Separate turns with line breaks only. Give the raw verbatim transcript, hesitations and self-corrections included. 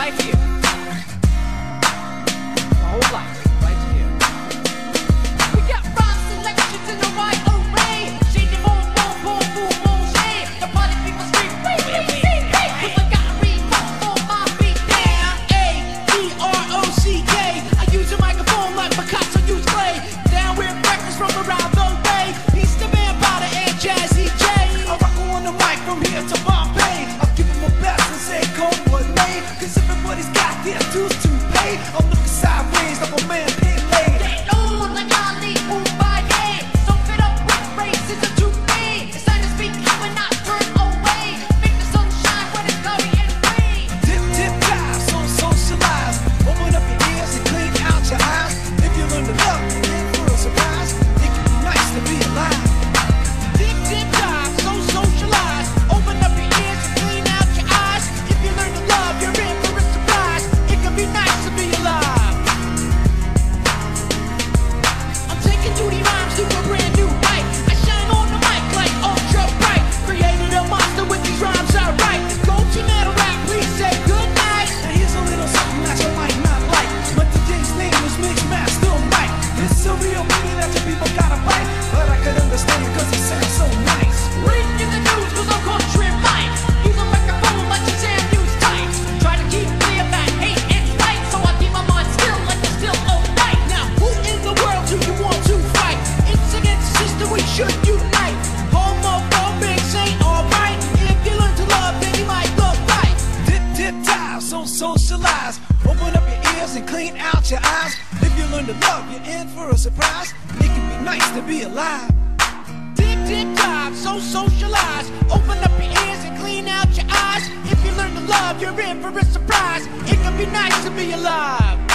right here. My whole life, right here. We got rhyme selections in the right array. Shady boom, boom, boom, boom, boom, shade. The party people scream, wait, wait, wait, wait. Cause I got a remote for my beat down. A D R O C K. I use a microphone like Picasso used clay. Down with records from around the way. He's the man by the and Jazzy J. I rock on the mic from here to Bombay. I'll give him my best and say come what may. Cause everybody's got their dues to pay. I'm looking sideways like a man pin laid. They know like Ali Umbaye. Soak it up with racism to me. It's time to speak out and not turn away. Make the sun shine when it's cloudy and rain. Tip, tip, dive, so socialize. Open up your ears and clean out your eyes. If you learn to love, then for a surprise, it can be nice to be alive. Tip, tip, dive, so socialize. Open up your ears and clean out your eyes. If you learn to love, you're in for a surprise. It can be nice to be alive. I'm taking duty rhymes to a brand new height. I shine on the mic like ultra bright. Created a monster with these rhymes I write. Go to metal rap, please say good night. Now here's a little something that you might not like. But the J's name is Mix Master Mike. It's a real meaning that the people gotta bite. But I can understand it cause it sounds so nice. Reading the news cause I'm country Mike. Use a microphone like you Sam News types. Try to keep clear that hate and spite. So I keep my mind still like it's still alright. Now who in the world do you want to fight? It's against the system, we should unite. Homophobics ain't alright. If you learn to love then you might look right. Dip, dip, dive, so socialize. Open up your ears and clean out your eyes. If you learn to love, you're in for a surprise. It can be nice to be alive. Dip, dip, dive, so socialize. Open up your ears and clean out your eyes. If you learn to love, you're in for a surprise. It can be nice to be alive.